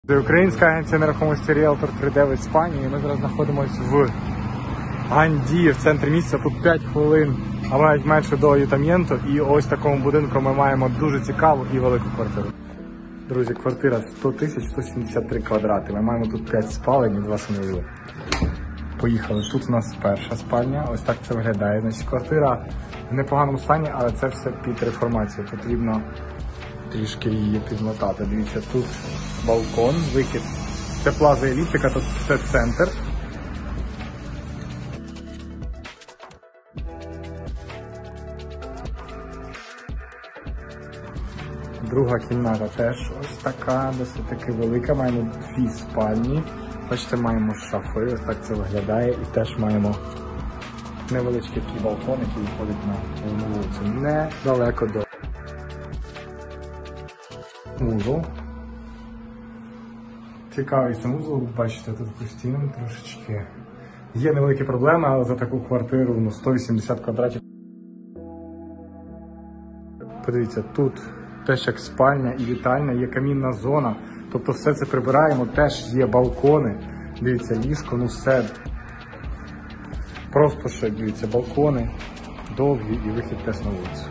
Це українська агенція нерухомості Realtor 3D в Іспанії. Ми зараз знаходимося в Ганді, в центрі міста. Тут 5 хвилин, а навіть менше до Аютам'єнто. І ось в такому будинку ми маємо дуже цікаву і велику квартиру. Друзі, квартира 100 тисяч 173 квадрати. Ми маємо тут 5 спалень і 2 санвузли. Поїхали. Тут у нас перша спальня. Ось так це виглядає. Значить, квартира в непоганому стані, але це все під реформацію. Потрібно трішки її підмотати. Дивіться, тут балкон, вихід. Це плаза еліптика, тут це центр. Друга кімната теж ось така, досить таки велика. Маємо 2 спальні. Бачите, маємо шафи, ось так це виглядає. І теж маємо невеличкий такий балкон, який виходить на вулицю. Недалеко до санвузол. Цікавий санвузол, бачите, тут постійно трошечки. Є невеликі проблеми, але за таку квартиру 180 квадратів. Подивіться, тут теж як спальня і вітальня, є камінна зона. Тобто все це прибираємо, теж є балкони. Дивіться, ліжко, все. Просто ще, дивіться, балкони довгі і вихід теж на вулицю.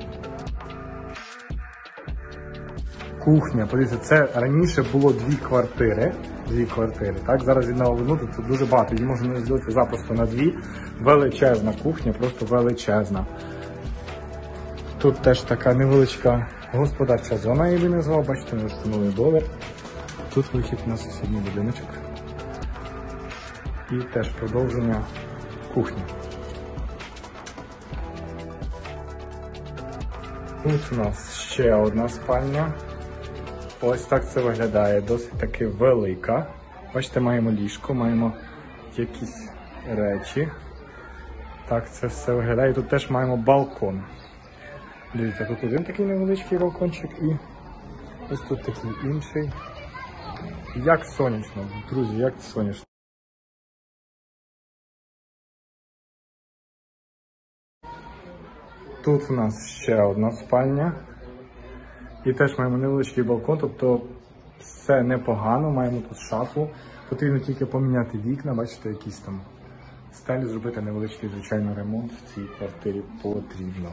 Кухня, подивіться, це раніше було 2 квартири, так, зараз від новину тут дуже багато, її можна розділити запросто на 2, величезна кухня, просто величезна. Тут теж така невеличка господарча зона, я її назвав, бачите, ми встановили долар. Тут вихід на сусідній будиночок. І теж продовження кухні. Тут у нас ще одна спальня. Ось так це виглядає, досить таки велика. Бачите, маємо ліжко, маємо якісь речі. Так це все виглядає. Тут теж маємо балкон. Дивіться, тут один такий невеличкий балкончик і ось тут такий інший. Як сонячно, друзі, як сонячно. Тут у нас ще одна спальня. І теж маємо невеличкий балкон, тобто все непогано, маємо тут шафу. Потрібно тільки поміняти вікна, бачите, якісь там стелі, зробити невеличкий, звичайно, ремонт в цій квартирі потрібно.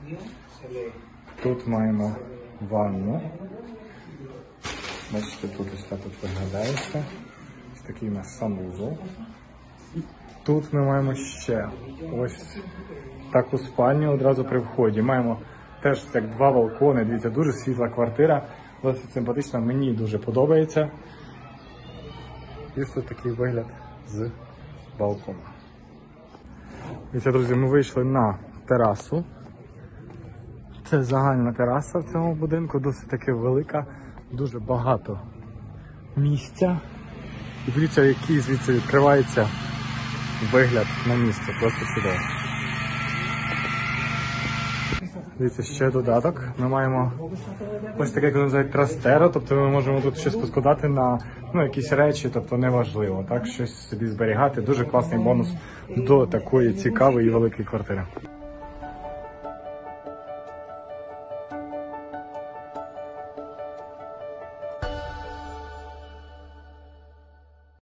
Тут маємо ванну. Бачите, тут ось так виглядає все. Ось такий у нас санвузол. Тут ми маємо ще ось таку спальню одразу при вході. Маємо теж як 2 балкони, дивіться, дуже світла квартира, досить симпатична, мені дуже подобається. І ось тут такий вигляд з балкону. Дивіться, друзі, ми вийшли на терасу. Це загальна тераса в цьому будинку, досить таки велика, дуже багато місця. І дивіться, який звідси відкривається вигляд на місце, просто чудово. Дивіться, ще додаток. Ми маємо ось таке, як називають, трастеро, тобто ми можемо тут щось поскладати на якісь речі, тобто неважливо, так, щось собі зберігати. Дуже класний бонус до такої цікавої і великої квартири.